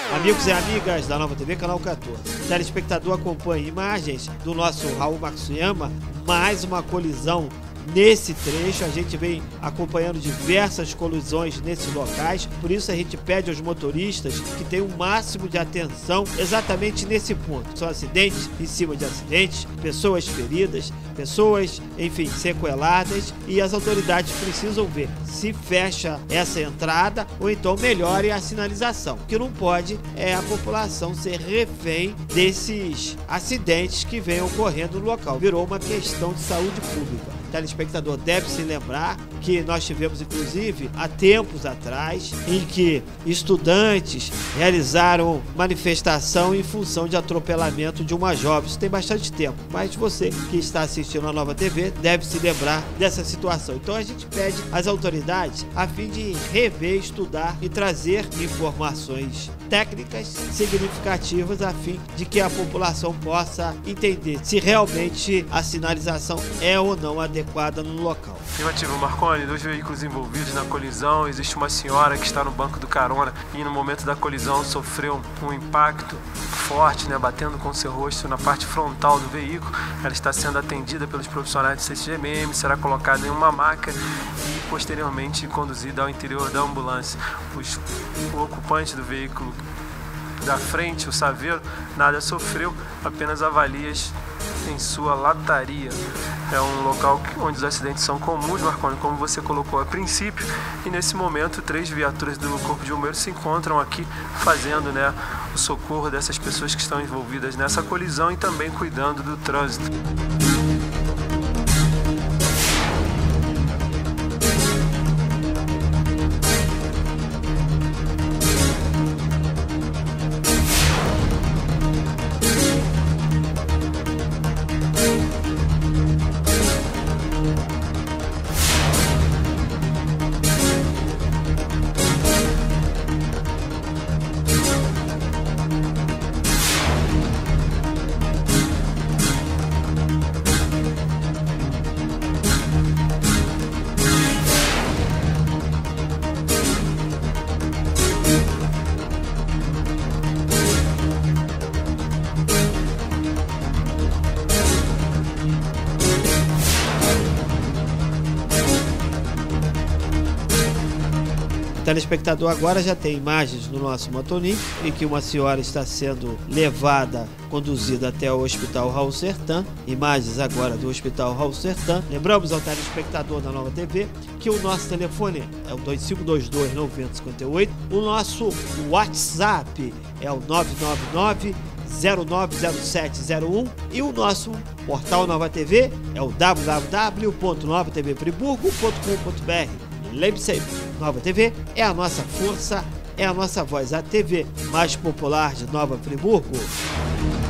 Amigos e amigas da Nova TV, canal 14. Telespectador, acompanhe imagens do nosso Raul Matsuyama, mais uma colisão nesse trecho. A gente vem acompanhando diversas colisões nesses locais, por isso a gente pede aos motoristas que tenham o máximo de atenção exatamente nesse ponto. São acidentes em cima de acidentes, pessoas feridas, pessoas, enfim, sequeladas, e as autoridades precisam ver se fecha essa entrada ou então melhore a sinalização. O que não pode é a população ser refém desses acidentes que vêm ocorrendo no local. Virou uma questão de saúde pública. O telespectador deve se lembrar que nós tivemos, inclusive, há tempos atrás, em que estudantes realizaram manifestação em função de atropelamento de uma jovem. Isso tem bastante tempo, mas você que está assistindo a Nova TV deve se lembrar dessa situação. Então a gente pede às autoridades a fim de rever, estudar e trazer informações técnicas significativas a fim de que a população possa entender se realmente a sinalização é ou não adequada no local. Afirmativo, Marconi, 2 veículos envolvidos na colisão. Existe uma senhora que está no banco do carona e no momento da colisão sofreu um impacto forte, batendo com seu rosto na parte frontal do veículo. Ela está sendo atendida pelos profissionais de CCGMM, será colocada em uma maca e posteriormente conduzida ao interior da ambulância. O ocupante do veículo da frente, o Saveiro, nada sofreu, apenas avalias em sua lataria. É um local onde os acidentes são comuns, Marconi, como você colocou a princípio, e nesse momento 3 viaturas do Corpo de Bombeiros se encontram aqui fazendo o socorro dessas pessoas que estão envolvidas nessa colisão e também cuidando do trânsito. O telespectador agora já tem imagens no nosso motorim em que uma senhora está sendo levada, conduzida até o Hospital Raul Sertan. Imagens agora do Hospital Raul Sertan. Lembramos ao telespectador da Nova TV que o nosso telefone é o 2522-9058. O nosso WhatsApp é o 999-090701 e o nosso portal Nova TV é o www.novatvfriburgo.com.br. Lembre sempre, Nova TV é a nossa força, é a nossa voz, a TV mais popular de Nova Friburgo.